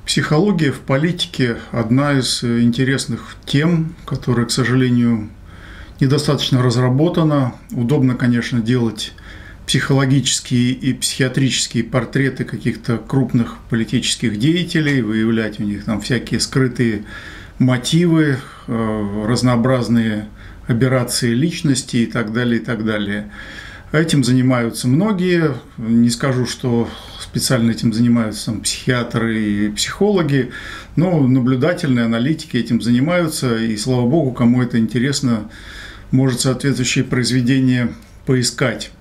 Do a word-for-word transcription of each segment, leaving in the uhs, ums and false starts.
Психология в политике – одна из интересных тем, которая, к сожалению, недостаточно разработана. Удобно, конечно, делать психологические и психиатрические портреты каких-то крупных политических деятелей, выявлять у них там всякие скрытые мотивы, разнообразные аберрации личности и так далее, и так далее. Этим занимаются многие. Не скажу, что специально этим занимаются там психиатры и психологи, но наблюдательные аналитики этим занимаются, и, слава богу, кому это интересно, может соответствующие произведения поискать.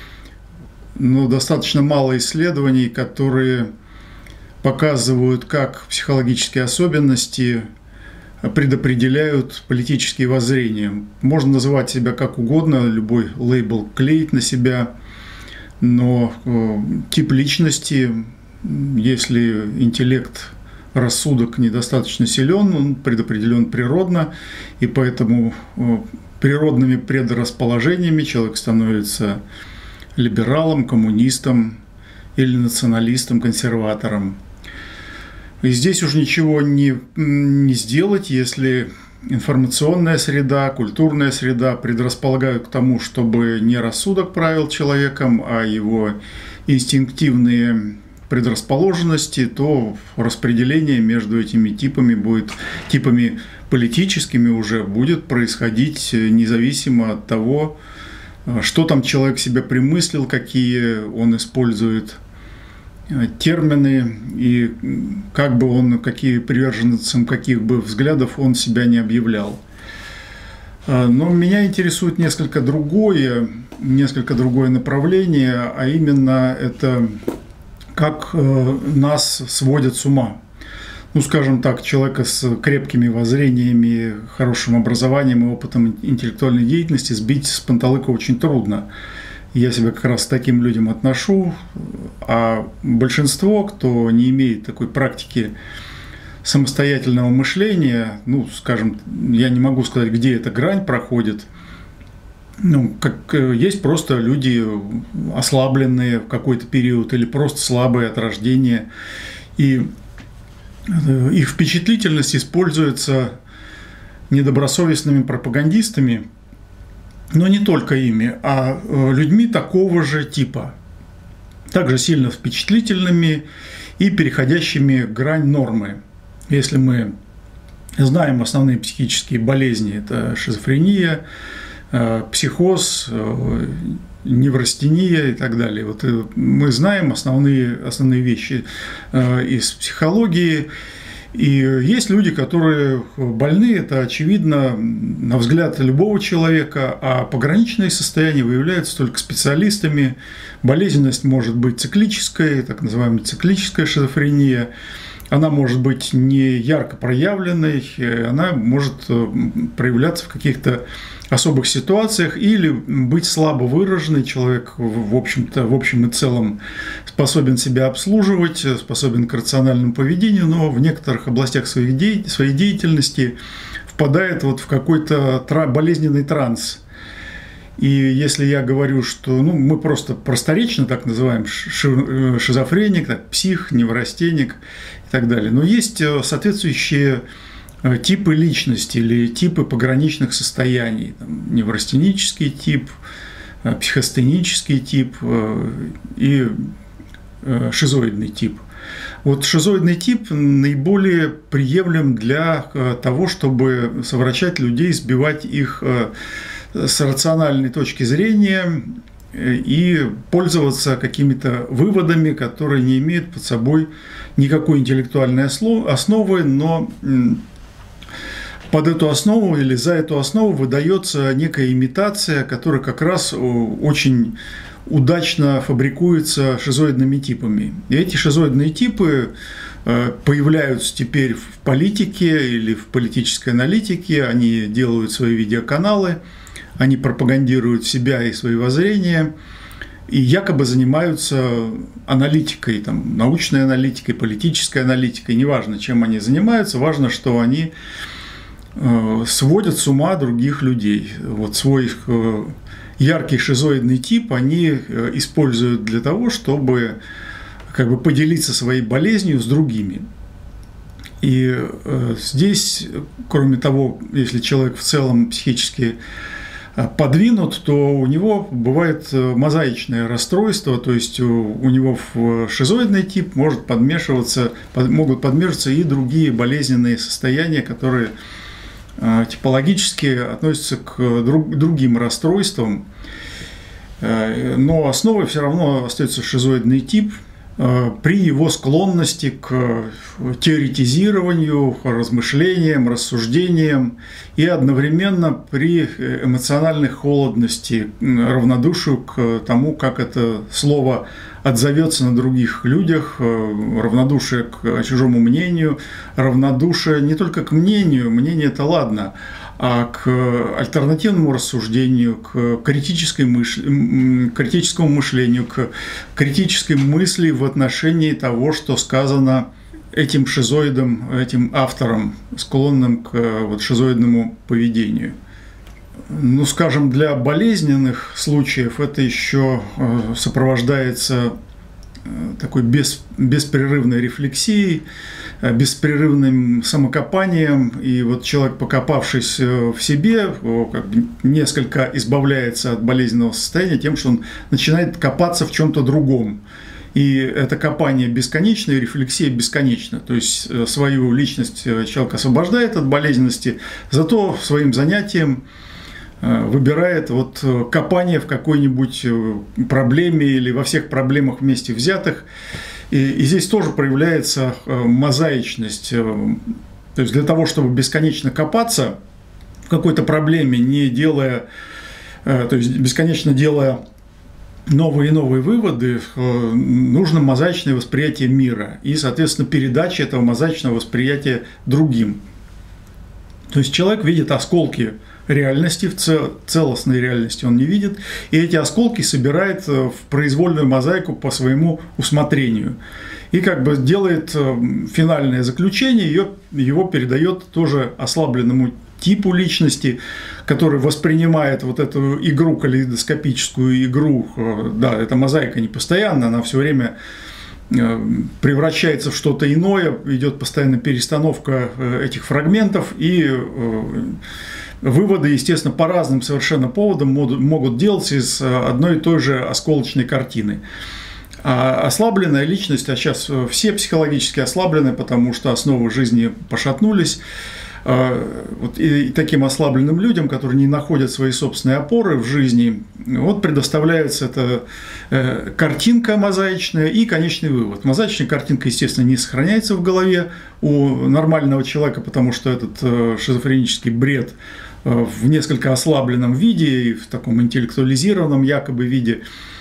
Но достаточно мало исследований, которые показывают, как психологические особенности предопределяют политические воззрения. Можно называть себя как угодно, любой лейбл клеить на себя, но тип личности, если интеллект, рассудок недостаточно силен, он предопределен природно, и поэтому природными предрасположениями человек становится либералом, коммунистом или националистом, консерватором. И здесь уж ничего не, не сделать, если информационная среда, культурная среда предрасполагают к тому, чтобы не рассудок правил человеком, а его инстинктивные предрасположенности, то распределение между этими типами будет, типами политическими уже будет происходить независимо от того, что там человек себе примыслил, какие он использует термины и как бы он, какие приверженцем каких бы взглядов он себя не объявлял. Но меня интересует несколько другое, несколько другое направление, а именно это как нас сводят с ума. Ну, скажем так, человека с крепкими воззрениями, хорошим образованием и опытом интеллектуальной деятельности сбить с панталыка очень трудно. Я себя как раз к таким людям отношу, а большинство, кто не имеет такой практики самостоятельного мышления, ну, скажем, я не могу сказать, где эта грань проходит, ну, как есть просто люди ослабленные в какой-то период или просто слабые от рождения, и их впечатлительность используется недобросовестными пропагандистами, но не только ими, а людьми такого же типа, также сильно впечатлительными и переходящими грань нормы. Если мы знаем основные психические болезни, это шизофрения, психоз, неврастения и так далее. Вот мы знаем основные, основные вещи из психологии. И есть люди, которые больны, это очевидно на взгляд любого человека, а пограничные состояния выявляются только специалистами. Болезненность может быть циклической, так называемая циклическая шизофрения. Она может быть не ярко проявленной, она может проявляться в каких-то особых ситуациях или быть слабо выраженной. Человек, в общем-то, в общем и целом способен себя обслуживать, способен к рациональному поведению, но в некоторых областях своей, де... своей деятельности впадает вот в какой-то тра... болезненный транс. И если я говорю, что ну, мы просто просторечно так называем шизофреник, так, псих, неврастенник и так далее, но есть соответствующие типы личности или типы пограничных состояний. Там, неврастенический тип, психостенический тип и шизоидный тип. Вот шизоидный тип наиболее приемлем для того, чтобы совращать людей, сбивать их с рациональной точки зрения и пользоваться какими-то выводами, которые не имеют под собой никакой интеллектуальной основы, но под эту основу или за эту основу выдается некая имитация, которая как раз очень удачно фабрикуется шизоидными типами. И эти шизоидные типы появляются теперь в политике или в политической аналитике, они делают свои видеоканалы, они пропагандируют себя и свои воззрения, и якобы занимаются аналитикой, там, научной аналитикой, политической аналитикой, неважно, чем они занимаются, важно, что они сводят с ума других людей. Вот свой яркий шизоидный тип они используют для того, чтобы как бы поделиться своей болезнью с другими. И здесь, кроме того, если человек в целом психически подвинут, то у него бывает мозаичное расстройство, то есть у него в шизоидный тип может подмешиваться, могут подмешиваться и другие болезненные состояния, которые типологически относятся к другим расстройствам, но основой все равно остается шизоидный тип при его склонности к теоретизированию, размышлениям, рассуждениям и одновременно при эмоциональной холодности, равнодушию к тому, как это слово отзовется на других людях, равнодушие к чужому мнению, равнодушие не только к мнению, мнение – это ладно, а к альтернативному рассуждению, к критической мыш... критическому мышлению, к критической мысли в отношении того, что сказано этим шизоидом, этим автором, склонным к вот, шизоидному поведению. Ну, скажем, для болезненных случаев это еще сопровождается такой бес, беспрерывной рефлексией, беспрерывным самокопанием, и вот человек, покопавшись в себе, как бы несколько избавляется от болезненного состояния тем, что он начинает копаться в чем-то другом. И это копание бесконечно, и рефлексия бесконечна. То есть свою личность человек освобождает от болезненности, зато своим занятием выбирает вот копание в какой-нибудь проблеме или во всех проблемах вместе взятых. И, и здесь тоже проявляется мозаичность. То есть для того, чтобы бесконечно копаться в какой-то проблеме, не делая, то есть бесконечно делая новые и новые выводы, нужно мозаичное восприятие мира и, соответственно, передача этого мозаичного восприятия другим. То есть человек видит осколки реальности, в целостной реальности он не видит, и эти осколки собирает в произвольную мозаику по своему усмотрению. И как бы делает финальное заключение, ее, его передает тоже ослабленному типу личности, который воспринимает вот эту игру, калейдоскопическую игру, да, эта мозаика не постоянно, она все время превращается в что-то иное, идет постоянно перестановка этих фрагментов, и выводы, естественно, по разным совершенно поводам могут делаться из одной и той же осколочной картины. А ослабленная личность, а сейчас все психологически ослаблены, потому что основы жизни пошатнулись. Вот и таким ослабленным людям, которые не находят свои собственные опоры в жизни, вот предоставляется эта картинка мозаичная и конечный вывод. Мозаичная картинка, естественно, не сохраняется в голове у нормального человека, потому что этот шизофренический бред в несколько ослабленном виде и в таком интеллектуализированном якобы виде,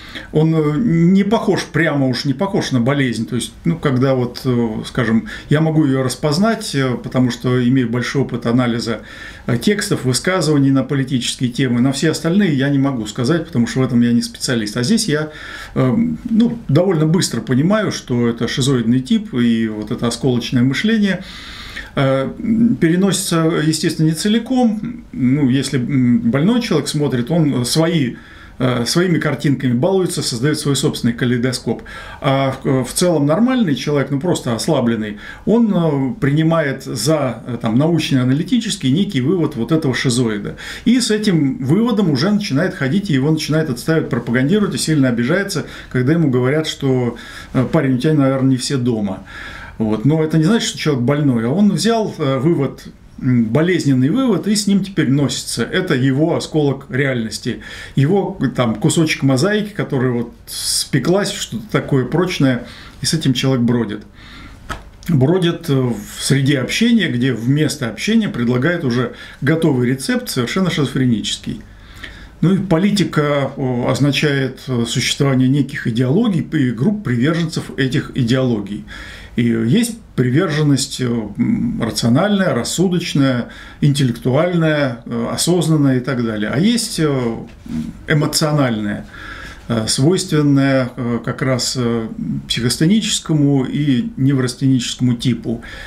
он не похож, прямо уж не похож на болезнь. То есть, ну, когда вот, скажем, я могу ее распознать, потому что имею большой опыт анализа текстов, высказываний на политические темы, на все остальные я не могу сказать, потому что в этом я не специалист. А здесь я, ну, довольно быстро понимаю, что это шизоидный тип и вот это осколочное мышление переносится, естественно, не целиком. Ну, если больной человек смотрит, он свои своими картинками балуется, создает свой собственный калейдоскоп. А в целом нормальный человек, ну просто ослабленный, он принимает за там, научно-аналитический некий вывод вот этого шизоида. И с этим выводом уже начинает ходить, и его начинает отстаивать, пропагандировать, и сильно обижается, когда ему говорят, что парень, у тебя, наверное, не все дома. Вот. Но это не значит, что человек больной, а он взял вывод, болезненный вывод, и с ним теперь носится. Это его осколок реальности, его там кусочек мозаики, который вот спеклась в что-то такое прочное, и с этим человек бродит. Бродит в среде общения, где вместо общения предлагает уже готовый рецепт, совершенно шизофренический. Ну и политика означает существование неких идеологий и групп приверженцев этих идеологий. И есть приверженность рациональная, рассудочная, интеллектуальная, осознанная и так далее. А есть эмоциональная, свойственная как раз психостеническому и неврастеническому типу.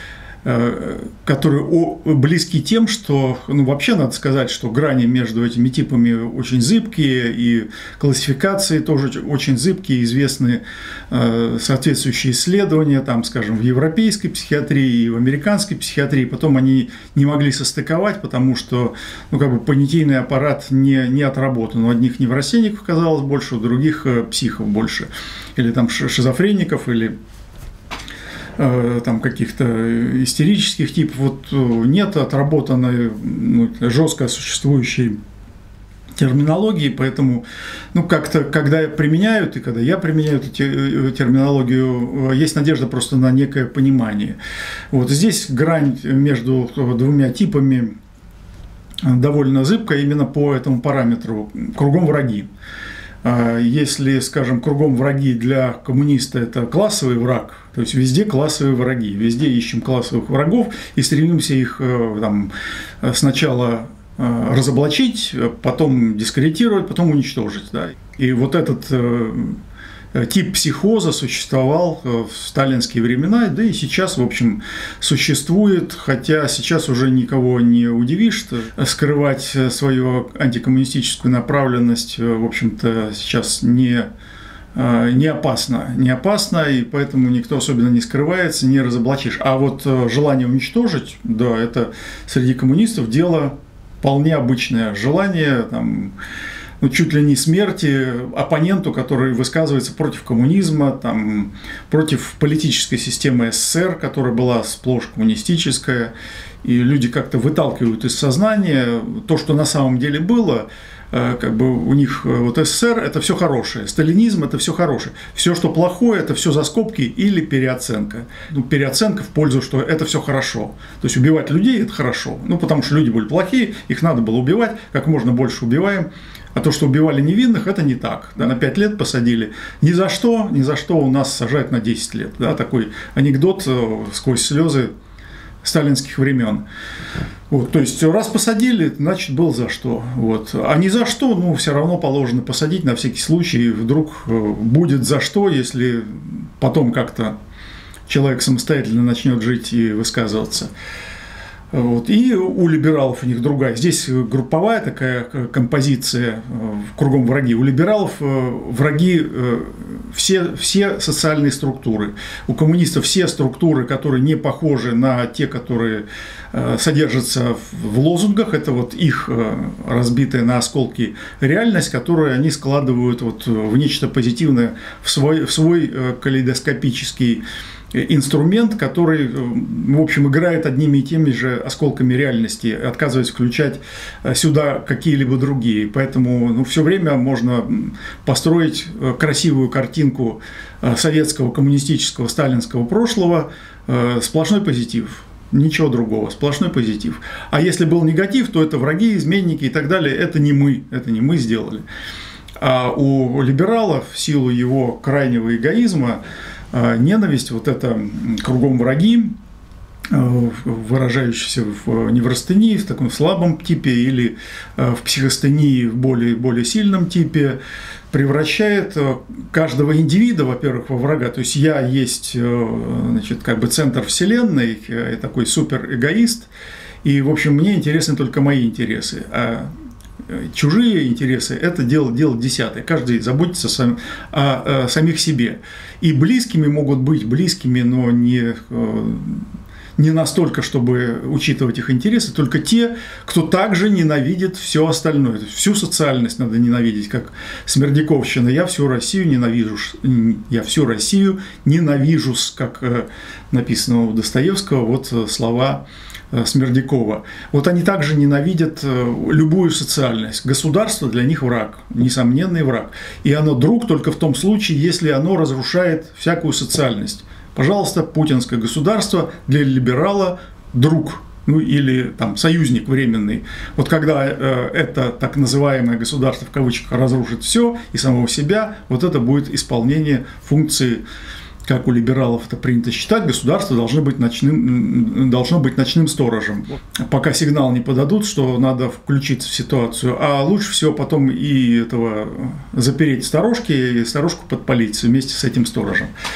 которые близки тем, что, ну, вообще надо сказать, что грани между этими типами очень зыбкие, и классификации тоже очень зыбкие, известны соответствующие исследования, там, скажем, в европейской психиатрии и в американской психиатрии, потом они не могли состыковать, потому что, ну, как бы понятийный аппарат не, не отработан. У одних неврастенников оказалось больше, у других психов больше, или там шизофреников, или там каких-то истерических типов. Вот нет отработанной, ну, жестко существующей терминологии, поэтому, ну, как-то, когда применяют, и когда я применяю эту терминологию, есть надежда просто на некое понимание. Вот здесь грань между двумя типами довольно зыбкая именно по этому параметру. Кругом враги. Если, скажем, кругом враги для коммуниста – это классовый враг, то есть везде классовые враги, везде ищем классовых врагов и стремимся их там, сначала разоблачить, потом дискредитировать, потом уничтожить. Да. И вот этот тип психоза существовал в сталинские времена, да и сейчас, в общем, существует, хотя сейчас уже никого не удивишь, что скрывать свою антикоммунистическую направленность, в общем-то, сейчас не, не опасно, не опасно, и поэтому никто особенно не скрывается, не разоблачишь. А вот желание уничтожить, да, это среди коммунистов дело вполне обычное желание, там, ну, чуть ли не смерти оппоненту, который высказывается против коммунизма, там, против политической системы СССР, которая была сплошь коммунистическая, и люди как-то выталкивают из сознания то, что на самом деле было. Как бы у них вот СССР – это все хорошее, сталинизм – это все хорошее, все, что плохое – это все за скобки или переоценка. Ну, переоценка в пользу, что это все хорошо. То есть убивать людей – это хорошо, ну, потому что люди были плохие, их надо было убивать, как можно больше убиваем. А то, что убивали невинных, это не так. Да, на пять лет посадили. Ни за что, ни за что у нас сажают на десять лет. Да, такой анекдот сквозь слезы сталинских времен. Вот, то есть, раз посадили, значит, был за что. Вот. А не за что, ну, все равно положено посадить на всякий случай. Вдруг будет за что, если потом как-то человек самостоятельно начнет жить и высказываться. Вот. И у либералов у них другая. Здесь групповая такая композиция, кругом враги. У либералов враги все, все социальные структуры. У коммунистов все структуры, которые не похожи на те, которые содержатся в лозунгах. Это вот их разбитая на осколки реальность, которую они складывают вот в нечто позитивное, в свой, в свой калейдоскопический инструмент, который, в общем, играет одними и теми же осколками реальности, отказываясь включать сюда какие-либо другие. Поэтому, ну, все время можно построить красивую картинку советского, коммунистического, сталинского прошлого, сплошной позитив. Ничего другого, сплошной позитив. А если был негатив, то это враги, изменники и так далее. Это не мы, это не мы сделали. А у либералов в силу его крайнего эгоизма ненависть, вот это кругом враги, выражающиеся в неврастении, в таком слабом типе, или в психостении в более, более сильном типе, превращает каждого индивида, во-первых, во врага. То есть я есть, значит, как бы центр вселенной, я такой суперэгоист, и, в общем, мне интересны только мои интересы. А чужие интересы – это дело, дело десятое. Каждый заботится сам, о, о самих себе. И близкими могут быть близкими, но не, не настолько, чтобы учитывать их интересы, только те, кто также ненавидит все остальное. Всю социальность надо ненавидеть, как Смердяковщина. Я всю Россию ненавижу, я всю Россию ненавижу, как написано у Достоевского, вот слова Смердякова. Вот они также ненавидят любую социальность. Государство для них враг, несомненный враг. И оно друг только в том случае, если оно разрушает всякую социальность. Пожалуйста, путинское государство для либерала друг, ну или там союзник временный. Вот когда э, это так называемое государство в кавычках разрушит все и самого себя, вот это будет исполнение функции, как у либералов это принято считать, государство должно быть ночным, должно быть ночным сторожем. Пока сигнал не подадут, что надо включиться в ситуацию, а лучше всего потом и этого запереть сторожки, и сторожку подпалить вместе с этим сторожем.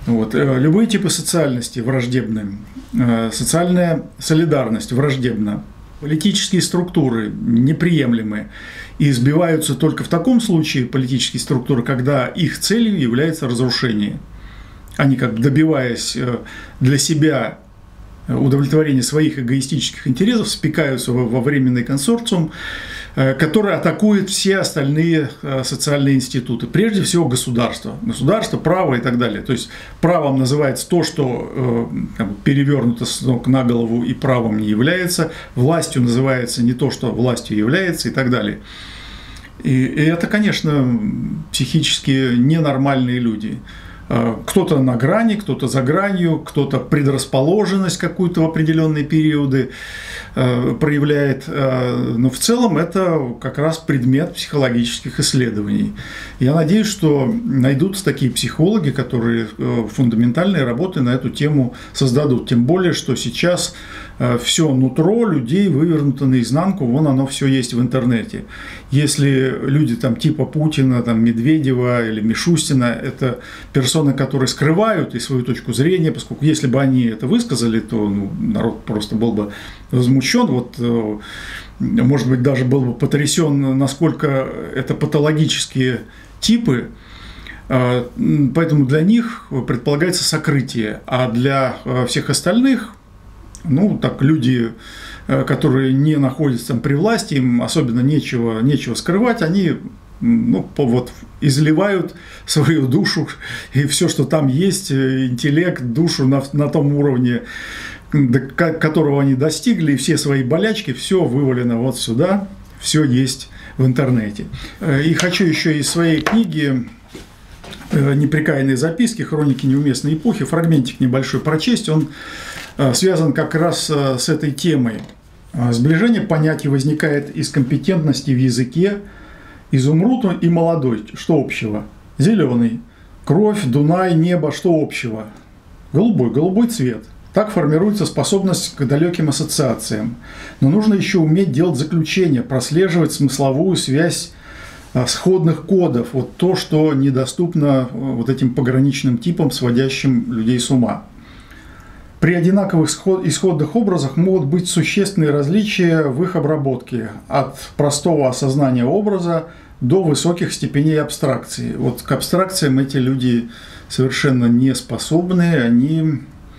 Вот. Любые типы социальности враждебны, социальная солидарность враждебна, политические структуры неприемлемы и сбиваются только в таком случае политические структуры, когда их целью является разрушение. Они, как бы добиваясь для себя удовлетворения своих эгоистических интересов, спекаются во временный консорциум, который атакует все остальные социальные институты, прежде всего государство, государство, право и так далее. То есть правом называется то, что как бы, перевернуто с ног на голову и правом не является, властью называется не то, что властью является и так далее. И, и это, конечно, психически ненормальные люди. Кто-то на грани, кто-то за гранью, кто-то предрасположенность какую-то в определенные периоды проявляет. Но в целом это как раз предмет психологических исследований. Я надеюсь, что найдутся такие психологи, которые фундаментальные работы на эту тему создадут. Тем более, что сейчас все нутро людей вывернуто наизнанку, вон оно все есть в интернете. Если люди там типа Путина, там, Медведева или Мишустина, это персоны, которые скрывают и свою точку зрения, поскольку если бы они это высказали, то ну, народ просто был бы возмущен, вот, может быть, даже был бы потрясен, насколько это патологические типы. Поэтому для них предполагается сокрытие, а для всех остальных, ну, так, люди, которые не находятся там при власти, им особенно нечего, нечего скрывать, они ну, вот, изливают свою душу и все, что там есть, интеллект, душу на, на том уровне, до которого они достигли, и все свои болячки, все вывалено вот сюда, все есть в интернете. И хочу еще из своей книги «Непрекаянные записки. Хроники неуместной эпохи» фрагментик небольшой прочесть. Он связан как раз с этой темой. Сближение понятий возникает из компетентности в языке. Изумруд и молодой. Что общего? Зеленый. Кровь, Дунай, небо. Что общего? Голубой. Голубой цвет. Так формируется способность к далеким ассоциациям. Но нужно еще уметь делать заключения, прослеживать смысловую связь сходных кодов. Вот то, что недоступно вот этим пограничным типам, сводящим людей с ума. При одинаковых исходных образах могут быть существенные различия в их обработке, от простого осознания образа до высоких степеней абстракции. Вот к абстракциям эти люди совершенно не способны, они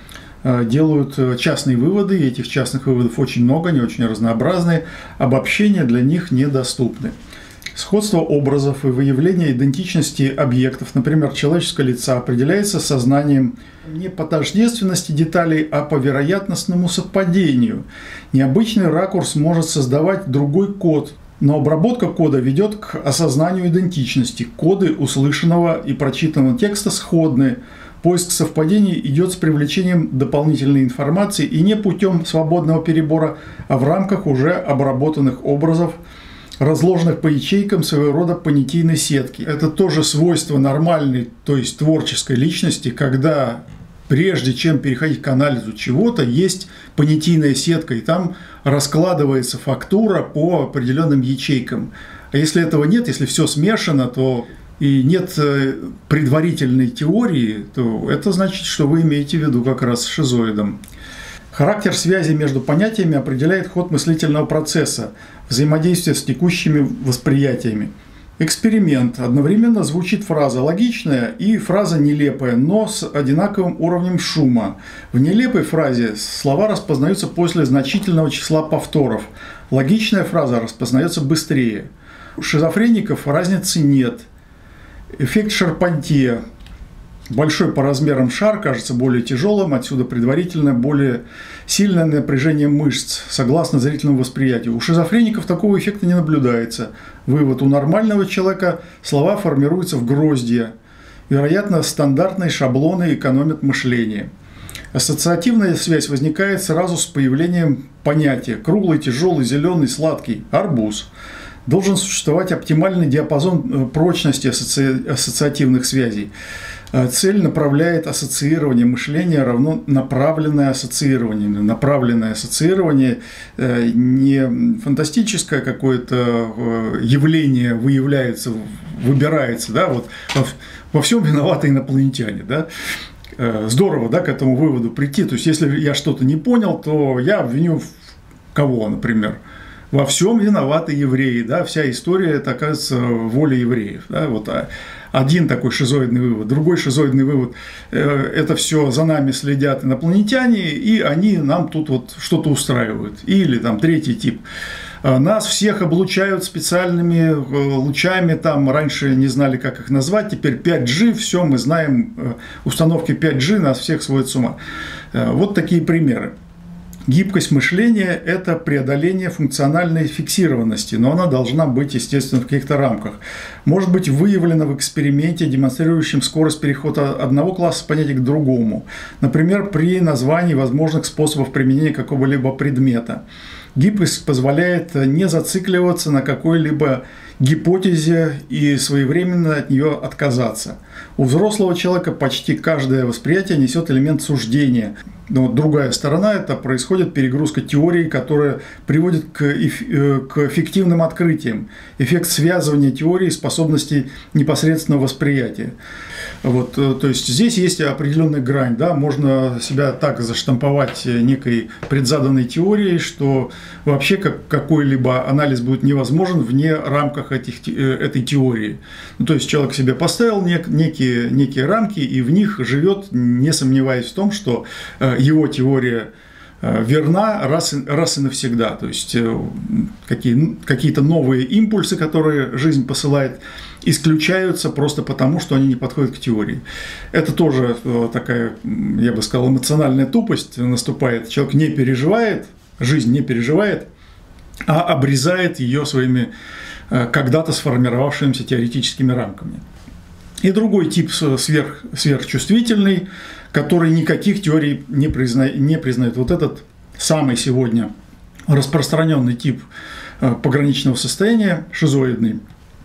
делают частные выводы, и этих частных выводов очень много, они очень разнообразные, обобщения для них недоступны. Сходство образов и выявление идентичности объектов, например, человеческого лица, определяется сознанием не по тождественности деталей, а по вероятностному совпадению. Необычный ракурс может создавать другой код, но обработка кода ведет к осознанию идентичности. Коды услышанного и прочитанного текста сходны. Поиск совпадений идет с привлечением дополнительной информации и не путем свободного перебора, а в рамках уже обработанных образов, разложенных по ячейкам своего рода понятийной сетки. Это тоже свойство нормальной, то есть творческой личности, когда прежде чем переходить к анализу чего-то, есть понятийная сетка, и там раскладывается фактура по определенным ячейкам. А если этого нет, если все смешано, то и нет предварительной теории, то это значит, что вы имеете в виду как раз шизоидом. Характер связи между понятиями определяет ход мыслительного процесса, взаимодействие с текущими восприятиями. Эксперимент. Одновременно звучит фраза логичная и фраза нелепая, но с одинаковым уровнем шума. В нелепой фразе слова распознаются после значительного числа повторов. Логичная фраза распознается быстрее. У шизофреников разницы нет. Эффект Шарпантье. Большой по размерам шар кажется более тяжелым, отсюда предварительно более сильное напряжение мышц, согласно зрительному восприятию. У шизофреников такого эффекта не наблюдается. Вывод: у нормального человека слова формируются в гроздья. Вероятно, стандартные шаблоны экономят мышление. Ассоциативная связь возникает сразу с появлением понятия: круглый, тяжелый, зеленый, сладкий, арбуз. Должен существовать оптимальный диапазон прочности асоци... ассоциативных связей. Цель направляет ассоциирование мышления равно направленное ассоциирование. Направленное ассоциирование не фантастическое какое-то явление выявляется, выбирается. Да? Вот во всем виноваты инопланетяне. Да? здорово, да, к этому выводу прийти. То есть, если я что-то не понял, то я обвиню кого, например? Во всем виноваты евреи, да, вся история, это, оказывается, воля евреев. Да, вот один такой шизоидный вывод. Другой шизоидный вывод – это все за нами следят инопланетяне, и они нам тут вот что-то устраивают. Или там третий тип. Нас всех облучают специальными лучами, там раньше не знали, как их назвать, теперь пять джи, все, мы знаем, установки пять джи нас всех сводят с ума. Вот такие примеры. Гибкость мышления – это преодоление функциональной фиксированности, но она должна быть, естественно, в каких-то рамках. Может быть выявлена в эксперименте, демонстрирующем скорость перехода от одного класса понятия к другому. Например, при названии возможных способов применения какого-либо предмета. Гибкость позволяет не зацикливаться на какой-либо гипотезе и своевременно от нее отказаться. У взрослого человека почти каждое восприятие несет элемент суждения. Но другая сторона – это происходит перегрузка теории, которая приводит к, эф- к фиктивным открытиям. Эффект связывания теории и способностей непосредственного восприятия. Вот, то есть здесь есть определенная грань. Да? Можно себя так заштамповать некой предзаданной теорией, что вообще как, какой-либо анализ будет невозможен вне рамках этих, этой теории. Ну, то есть человек себе поставил нек, некие, некие рамки и в них живет, не сомневаясь в том, что его теория верна раз и, раз и навсегда. То есть какие, какие-то новые импульсы, которые жизнь посылает, исключаются просто потому, что они не подходят к теории. Это тоже такая, я бы сказал, эмоциональная тупость наступает. Человек не переживает, жизнь не переживает, а обрезает ее своими когда-то сформировавшимися теоретическими рамками. И другой тип сверх, сверхчувствительный, который никаких теорий не, призна, не признает. Вот этот самый сегодня распространенный тип пограничного состояния, шизоидный.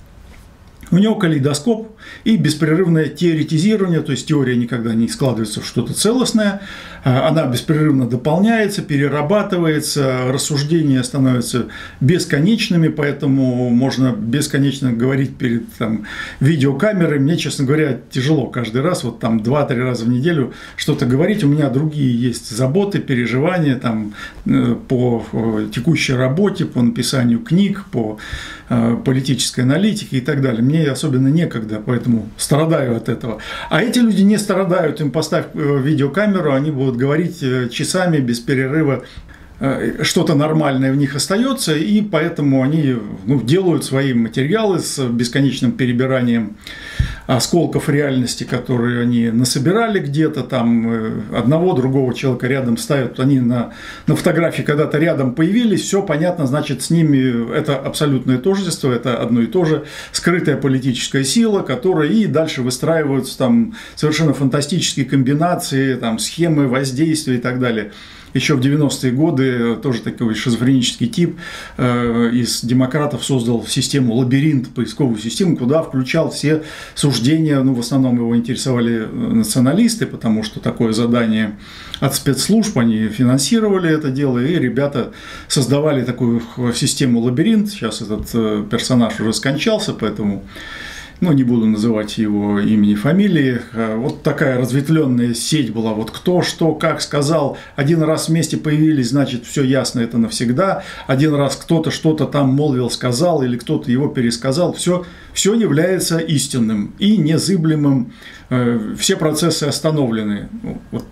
У него калейдоскоп и беспрерывное теоретизирование, то есть теория никогда не складывается в что-то целостное, она беспрерывно дополняется, перерабатывается, рассуждения становятся бесконечными, поэтому можно бесконечно говорить перед там, видеокамерой. Мне, честно говоря, тяжело каждый раз, вот там два-три раза в неделю что-то говорить. У меня другие есть заботы, переживания там, по текущей работе, по написанию книг, по политической аналитике и так далее. Мне особенно некогда, поэтому страдаю от этого. А эти люди не страдают, им поставь видеокамеру, они будут говорить часами без перерыва, что-то нормальное в них остается, и поэтому они ну, делают свои материалы с бесконечным перебиранием осколков реальности, которые они насобирали где-то, там одного, другого человека рядом ставят, они на, на фотографии когда-то рядом появились, все понятно, значит, с ними это абсолютное тождество, это одно и то же, скрытая политическая сила, которая и дальше выстраиваются там совершенно фантастические комбинации, там, схемы воздействия и так далее. Еще в девяностые годы тоже такой шизофренический тип э, из демократов создал систему лабиринт, поисковую систему, куда включал все суждения, ну, в основном его интересовали националисты, потому что такое задание от спецслужб, они финансировали это дело, и ребята создавали такую систему лабиринт. Сейчас этот персонаж уже скончался, поэтому... Ну, не буду называть его имени, фамилии. Вот такая разветвленная сеть была. Вот кто, что, как сказал. Один раз вместе появились, значит, все ясно, это навсегда. Один раз кто-то что-то там молвил, сказал, или кто-то его пересказал. Все, все является истинным и незыблемым. Все процессы остановлены. Вот,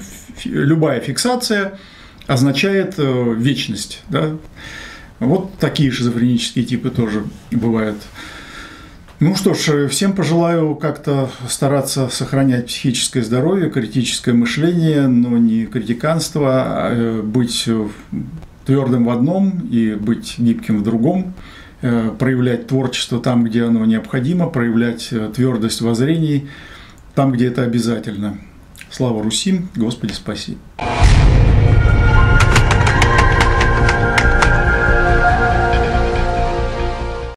любая фиксация означает вечность. Да? Вот такие шизофренические типы тоже бывают. Ну что ж, всем пожелаю как-то стараться сохранять психическое здоровье, критическое мышление, но не критиканство, а быть твердым в одном и быть гибким в другом, проявлять творчество там, где оно необходимо, проявлять твердость воззрений там, где это обязательно. Слава Руси, Господи спаси!